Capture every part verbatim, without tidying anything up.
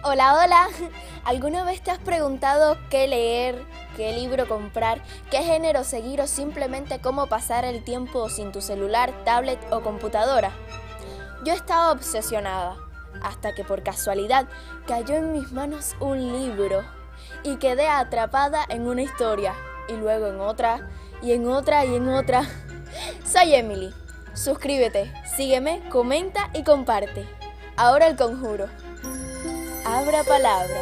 Hola, hola. ¿Alguna vez te has preguntado qué leer, qué libro comprar, qué género seguir o simplemente cómo pasar el tiempo sin tu celular, tablet o computadora? Yo estaba obsesionada, hasta que por casualidad cayó en mis manos un libro y quedé atrapada en una historia, y luego en otra, y en otra, y en otra. Soy Emily. Suscríbete, sígueme, comenta y comparte. Ahora el conjuro. Abra palabra.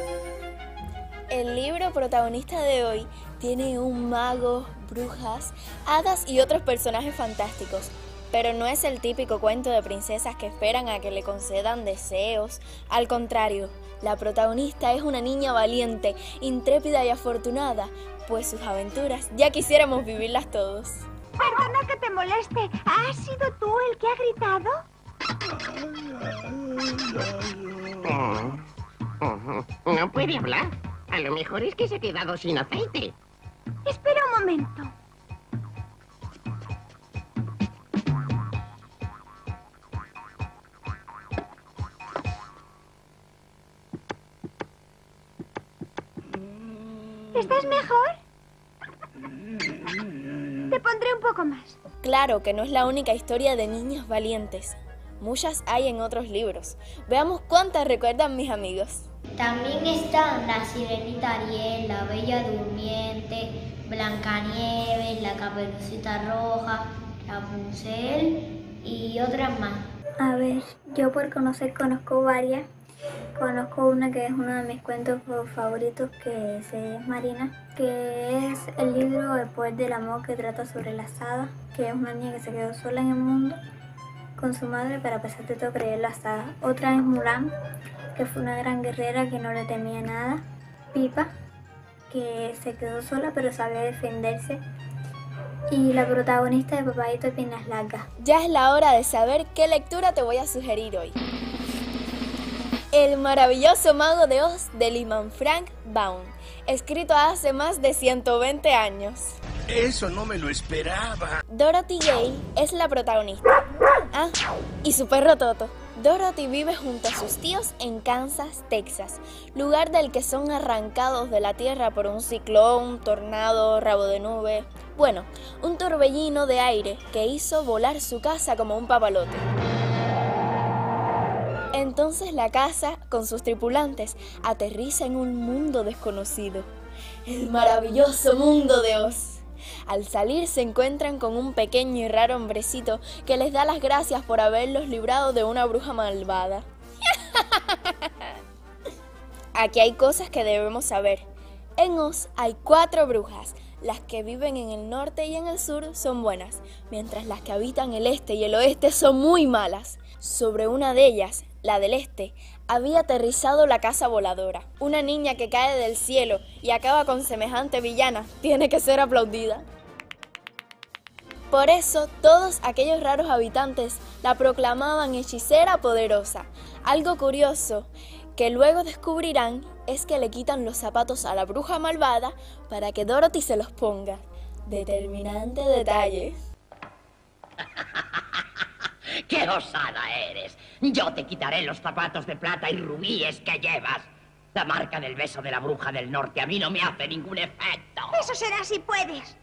El libro protagonista de hoy tiene un mago, brujas, hadas y otros personajes fantásticos, pero no es el típico cuento de princesas que esperan a que le concedan deseos. Al contrario, la protagonista es una niña valiente, intrépida y afortunada, pues sus aventuras ya quisiéramos vivirlas todos. Perdona que te moleste. ¿Has sido tú el que ha gritado? No puede hablar. A lo mejor es que se ha quedado sin aceite. Espera un momento. ¿Estás mejor? Te pondré un poco más. Claro que no es la única historia de niñas valientes. Muchas hay en otros libros. Veamos cuántas recuerdan mis amigos. También están La Sirenita Ariel, La Bella Durmiente, Blancanieves, La Caperucita Roja, Rapunzel y otras más. A ver, yo por conocer conozco varias. Conozco una que es uno de mis cuentos favoritos, que es Marina, que es el libro El Poder del Amor, que trata sobre las hadas, que es una niña que se quedó sola en el mundo con su madre para a pesar de todo creer las hadas. Otra es Mulan, que fue una gran guerrera que no le temía nada. Pipa, que se quedó sola pero sabía defenderse. Y la protagonista de Papadito de Piernas Largas. Ya es la hora de saber qué lectura te voy a sugerir hoy. El maravilloso Mago de Oz de Lyman Frank Baum, escrito hace más de ciento veinte años. Eso no me lo esperaba. Dorothy Gale es la protagonista. Ah, y su perro Toto. Dorothy vive junto a sus tíos en Kansas, Texas, lugar del que son arrancados de la tierra por un ciclón, tornado, rabo de nube. Bueno, un torbellino de aire que hizo volar su casa como un papalote. Entonces la casa, con sus tripulantes, aterriza en un mundo desconocido. El maravilloso mundo de Oz. Al salir se encuentran con un pequeño y raro hombrecito que les da las gracias por haberlos librado de una bruja malvada. Aquí hay cosas que debemos saber. En Oz hay cuatro brujas. Las que viven en el norte y en el sur son buenas, mientras las que habitan el este y el oeste son muy malas. Sobre una de ellas, la del este, había aterrizado la casa voladora. Una niña que cae del cielo y acaba con semejante villana tiene que ser aplaudida. Por eso, todos aquellos raros habitantes la proclamaban hechicera poderosa. Algo curioso que luego descubrirán es que le quitan los zapatos a la bruja malvada para que Dorothy se los ponga. Determinante detalle. ¡Qué osada eres! Yo te quitaré los zapatos de plata y rubíes que llevas. La marca del beso de la bruja del norte a mí no me hace ningún efecto. Eso será si puedes.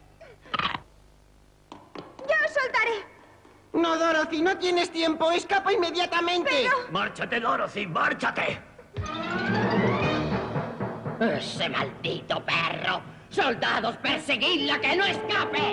Yo os soltaré. No, Dorothy, no tienes tiempo. Escapa inmediatamente. Pero... ¡Márchate, Dorothy! ¡Márchate! Ese maldito perro. ¡Soldados, perseguidla, que no escape!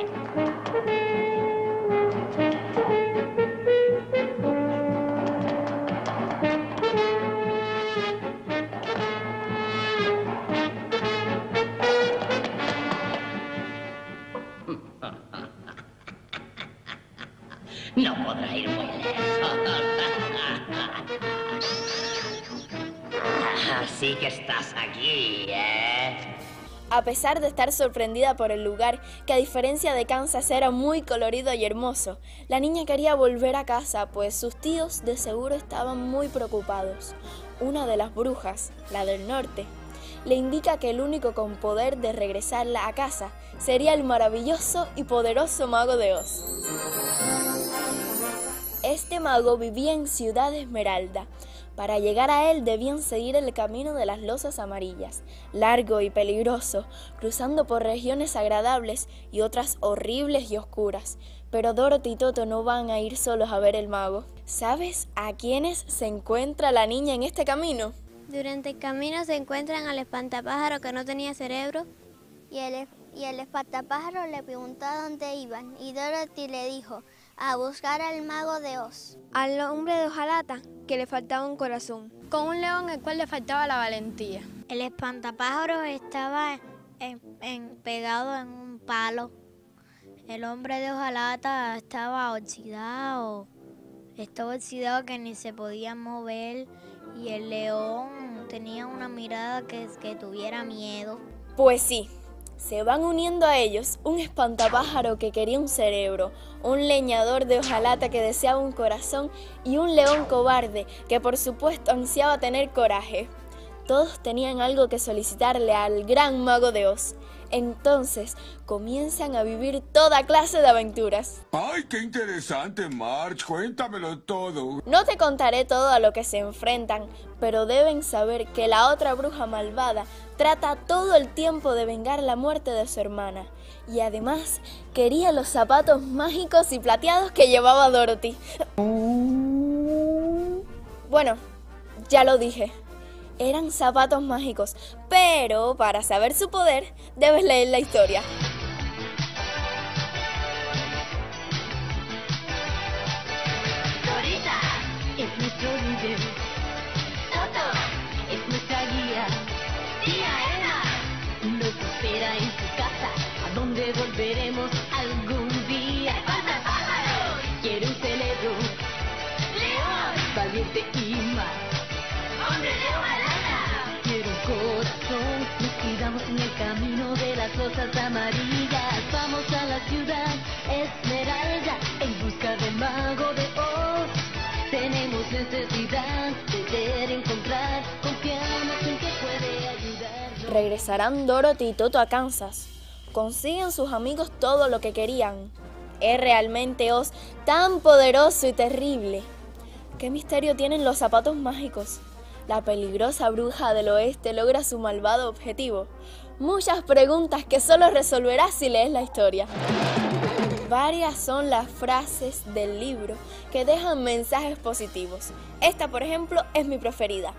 No podrá ir muy lejos. Así que estás aquí, ¿eh? A pesar de estar sorprendida por el lugar, que a diferencia de Kansas era muy colorido y hermoso, la niña quería volver a casa, pues sus tíos de seguro estaban muy preocupados. Una de las brujas, la del norte, le indica que el único con poder de regresarla a casa sería el maravilloso y poderoso Mago de Oz. Este mago vivía en Ciudad Esmeralda, Para llegar a él debían seguir el camino de las losas amarillas, largo y peligroso, cruzando por regiones agradables y otras horribles y oscuras. Pero Dorothy y Toto no van a ir solos a ver el mago. ¿Sabes a quiénes se encuentra la niña en este camino? Durante el camino se encuentran al espantapájaro que no tenía cerebro. Y el, y el espantapájaro le preguntó a dónde iban y Dorothy le dijo, a buscar al mago de Oz. Al hombre de hojalata que le faltaba un corazón. Con un león al cual le faltaba la valentía. El espantapájaros estaba en, en, pegado en un palo. El hombre de hojalata estaba oxidado. Estaba oxidado que ni se podía mover. Y el león tenía una mirada que, que tuviera miedo. Pues sí. Se van uniendo a ellos un espantapájaro que quería un cerebro, un leñador de hojalata que deseaba un corazón y un león cobarde que por supuesto ansiaba tener coraje. Todos tenían algo que solicitarle al gran mago de Oz. Entonces comienzan a vivir toda clase de aventuras. ¡Ay, qué interesante, Marge! Cuéntamelo todo. No te contaré todo a lo que se enfrentan, pero deben saber que la otra bruja malvada trata todo el tiempo de vengar la muerte de su hermana. Y además quería los zapatos mágicos y plateados que llevaba Dorothy. Bueno, ya lo dije. Eran zapatos mágicos, pero para saber su poder, debes leer la historia. Dorita es nuestro líder. Toto es nuestra guía. Tía Emma nos espera en su casa, a donde volveremos algún día. ¡Espantapájaros! Quiere un cerebro, león, valiente y más. ¡Hombre de hojalata! Quiero un corazón. Nos quedamos en el camino de las rosas amarillas. Vamos a la ciudad Esmeralda en busca del mago de Oz. Tenemos necesidad de ver, encontrar. Confiamos en que puede ayudar. Regresarán Dorothy y Toto a Kansas. Consiguen sus amigos todo lo que querían. ¿Es realmente Oz tan poderoso y terrible? ¿Qué misterio tienen los zapatos mágicos? La peligrosa bruja del oeste logra su malvado objetivo. Muchas preguntas que solo resolverás si lees la historia. Varias son las frases del libro que dejan mensajes positivos. Esta, por ejemplo, es mi preferida.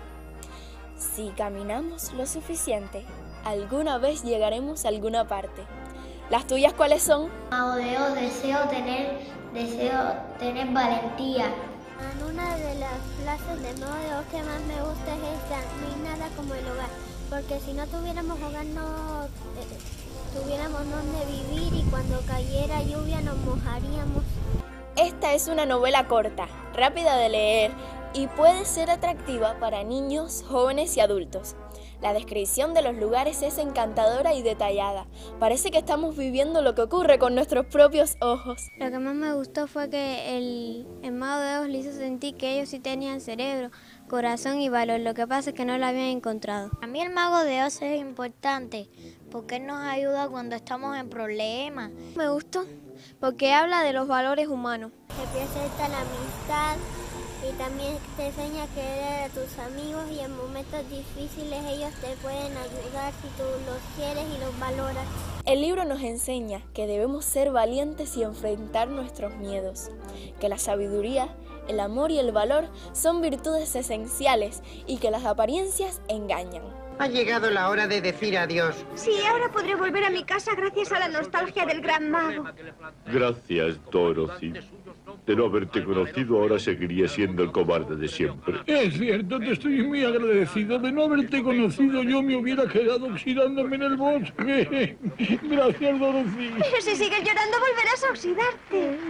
Si caminamos lo suficiente, alguna vez llegaremos a alguna parte. ¿Las tuyas cuáles son? Mago de Oz, deseo tener, deseo tener valentía. En una de las frases de Mago de Oz que más me gusta es esta: no hay nada como el hogar, porque si no tuviéramos hogar no eh, tuviéramos donde vivir y cuando cayera lluvia nos mojaríamos. Esta es una novela corta, rápida de leer y puede ser atractiva para niños, jóvenes y adultos. La descripción de los lugares es encantadora y detallada. Parece que estamos viviendo lo que ocurre con nuestros propios ojos. Lo que más me gustó fue que el, el Mago de Oz le hizo sentir que ellos sí tenían cerebro, corazón y valor. Lo que pasa es que no lo habían encontrado. A mí el Mago de Oz es importante porque él nos ayuda cuando estamos en problemas. Me gustó porque habla de los valores humanos. Te presenta la amistad y también te enseña a querer a tus amigos y en momentos difíciles ellos te pueden ayudar si tú los quieres y los valoras. El libro nos enseña que debemos ser valientes y enfrentar nuestros miedos, que la sabiduría, el amor y el valor son virtudes esenciales y que las apariencias engañan. Ha llegado la hora de decir adiós. Sí, ahora podré volver a mi casa gracias a la nostalgia del gran mago. Gracias, Dorothy. De no haberte conocido, ahora seguiría siendo el cobarde de siempre. Es cierto, te estoy muy agradecido. De no haberte conocido, yo me hubiera quedado oxidándome en el bosque. Gracias, Dorothy. Pero si sigues llorando, volverás a oxidarte.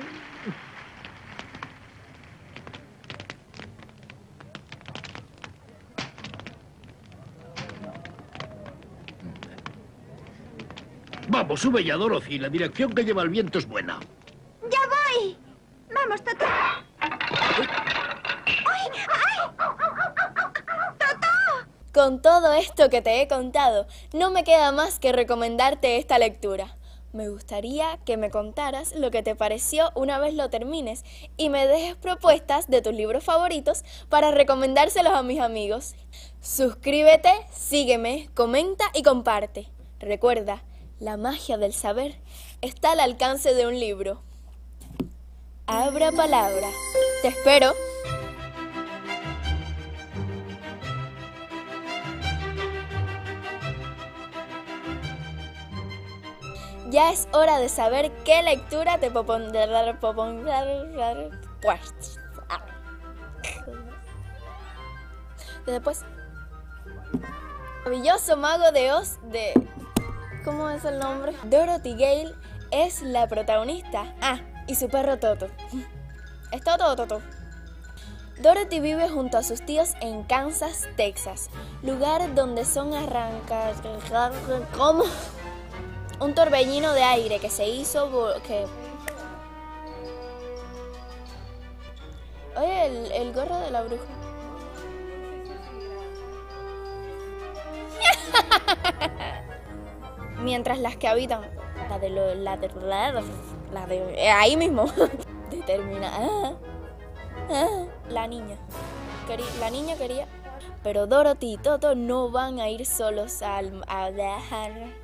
Vamos, sube ya, Dorothy. La dirección que lleva el viento es buena. ¡Ya voy! ¡Vamos, Toto! ¡Ay! ¡Ay! ¡Toto! Con todo esto que te he contado, no me queda más que recomendarte esta lectura. Me gustaría que me contaras lo que te pareció una vez lo termines y me dejes propuestas de tus libros favoritos para recomendárselos a mis amigos. Suscríbete, sígueme, comenta y comparte. Recuerda, la magia del saber está al alcance de un libro. Abra palabra. Te espero. Ya es hora de saber qué lectura te propondrá. Pues. Después. Maravilloso Mago de Oz de... ¿Cómo es el nombre? Dorothy Gale es la protagonista. Ah, y su perro Toto. Es Toto, Toto. Dorothy vive junto a sus tíos en Kansas, Texas, lugar donde son arrancadas... ¿Cómo? Un torbellino de aire que se hizo... que Oye, el, el gorro de la bruja. Mientras las que habitan... La de... Lo, la de... La de... La de eh, ahí mismo. Determina... Ah, ah, la niña. Quería, la niña quería... Pero Dorothy y Toto no van a ir solos al... A dejar...